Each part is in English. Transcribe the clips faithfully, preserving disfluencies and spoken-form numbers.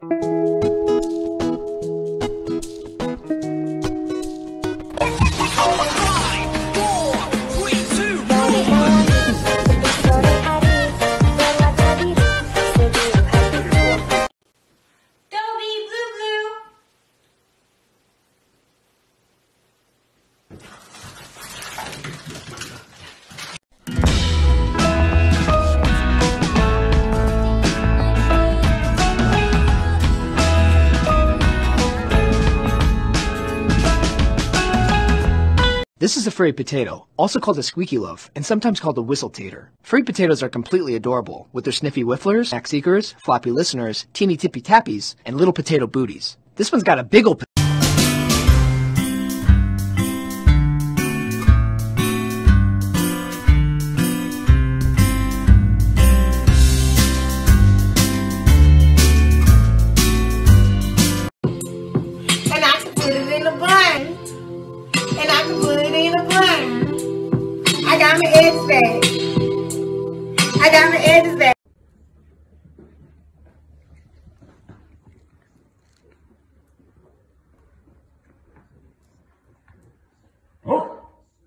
This is a furry potato, also called a squeaky loaf, and sometimes called a whistle-tater. Furry potatoes are completely adorable, with their sniffy whifflers, snack seekers, floppy listeners, teeny tippy tappies, and little potato booties. This one's got a big ol' and I can put it in a bun. And I can put it in a bun. I got my edges back. I got my edges back. Oh.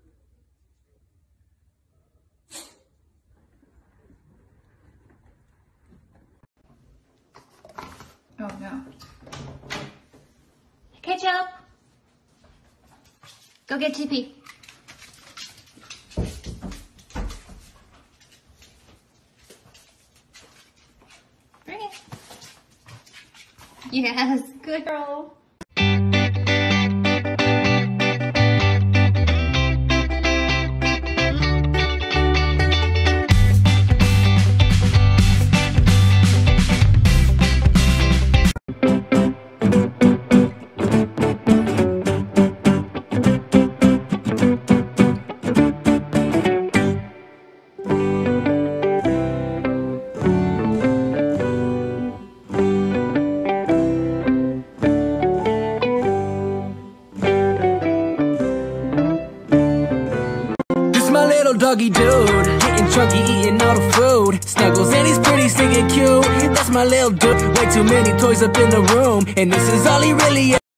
Oh no. Ketchup! Go get T P. Bring it. Yes, good girl. Doggy dude, getting chunky, eating all the food. Snuggles and he's pretty stinking cute. That's my little dude. Way too many toys up in the room, and this is all he really is.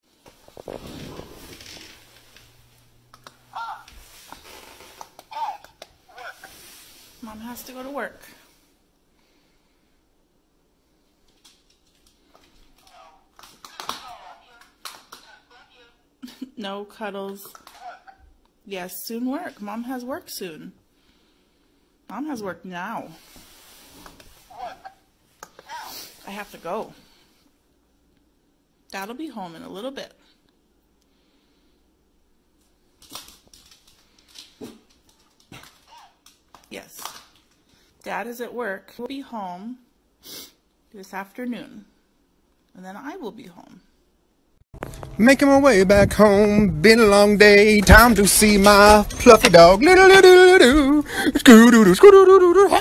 Mom has to go to work. No cuddles. Yes, soon work. Mom has work soon. Mom has work now. I have to go. Dad'll be home in a little bit. Yes. Dad is at work. He'll be home this afternoon. And then I will be home. Making my way back home, been a long day, time to see my fluffy dog. Little little doo, scoo doo doo, scoo doo doo doo.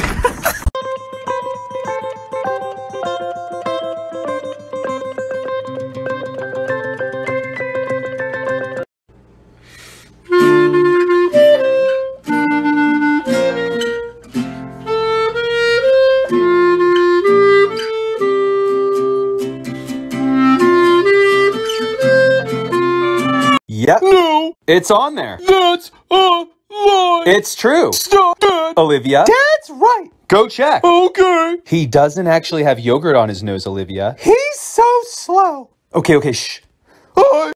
Yep. No. It's on there. That's a lie. It's true. Stop it. Olivia. That's right. Go check. Okay. He doesn't actually have yogurt on his nose, Olivia. He's so slow. Okay, okay, shh. I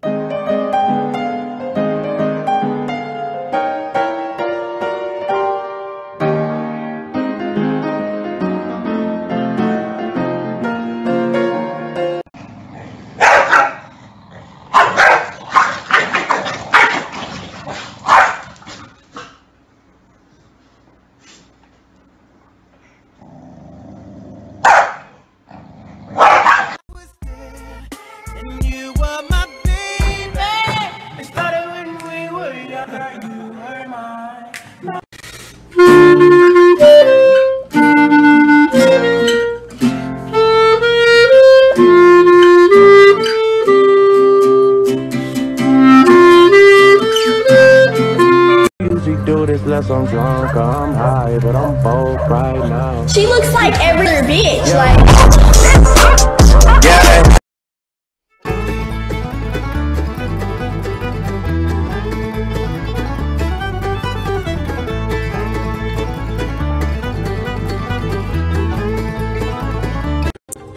Unless I'm drunk, I'm high, but I'm both right now. She looks like every other bitch, like.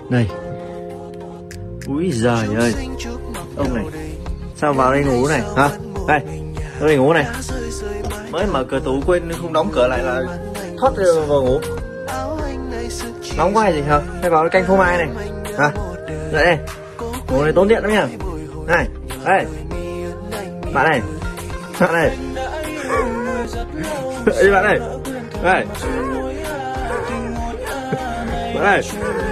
Này. Úi giời ơi. Ông này sao vào đây ngủ này hả? Đây, vào đây ngủ này. Mới mở cửa tủ quên không đóng cửa lại là thoát vào ngủ. Nóng quá hay gì hả? Hay vào canh phô mai này hả? Dậy đây. Ngủ này tốn điện lắm nha. Này, đây. Bạn này. Bạn này. Đây bạn này. Đây. Bạn này.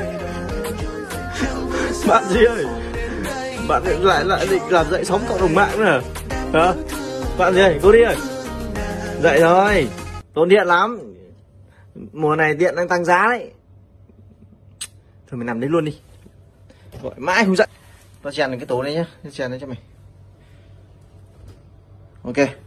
Bạn gì ơi? Bạn lại lại định làm dậy sóng cộng đồng mạng nữa hả? Bạn gì ơi? Cô đi ơi. Dậy rồi. Tốn điện lắm. Mùa này điện đang tăng giá đấy. Thôi mày nằm đấy luôn đi. Gọi mãi không dậy. Tao chèn cái tủ này nhá. Chèn đây cho mày. Ok.